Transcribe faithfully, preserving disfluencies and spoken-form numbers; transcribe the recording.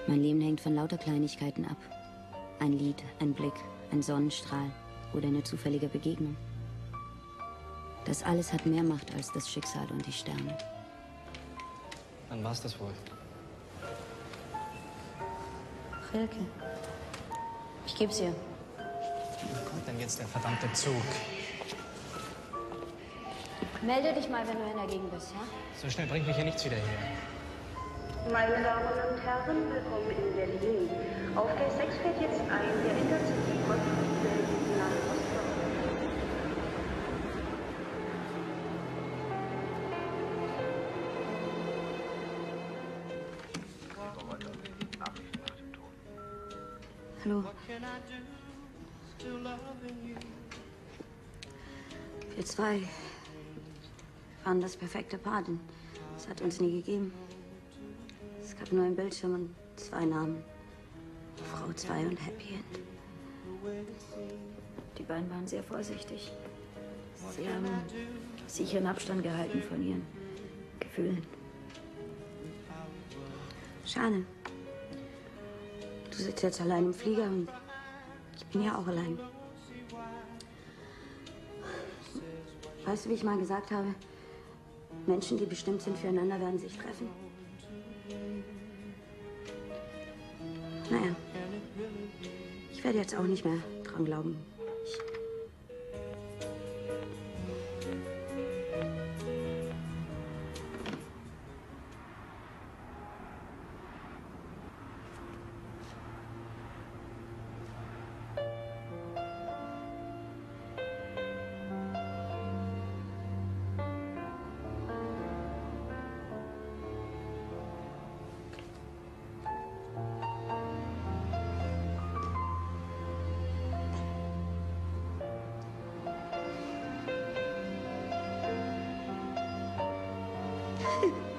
Mein Leben hängt von lauter Kleinigkeiten ab. Ein Lied, ein Blick, ein Sonnenstrahl oder eine zufällige Begegnung. Das alles hat mehr Macht als das Schicksal und die Sterne. Dann war's das wohl. Rilke, ich geb's ihr. Wo kommt denn jetzt der verdammte Zug? Melde dich mal, wenn du in der Gegend bist, ja? So schnell bringt mich hier nichts wieder her. Meine Damen und Herren, willkommen in Berlin. Auf der sechs fährt jetzt ein der Intercity Gottfried nach Rostock. Hallo. Wir zwei waren das perfekte Paar, denn es hat uns nie gegeben. Es gab nur einen Bildschirm und zwei Namen. Frau zwei und Happy End. Die beiden waren sehr vorsichtig. Sie haben sicheren Abstand gehalten von ihren Gefühlen. Schade. Du sitzt jetzt allein im Flieger und ich bin ja auch allein. Weißt du, wie ich mal gesagt habe? Menschen, die bestimmt sind füreinander, werden sich treffen. Naja, ich werde jetzt auch nicht mehr dran glauben. Ich Ha ha ha.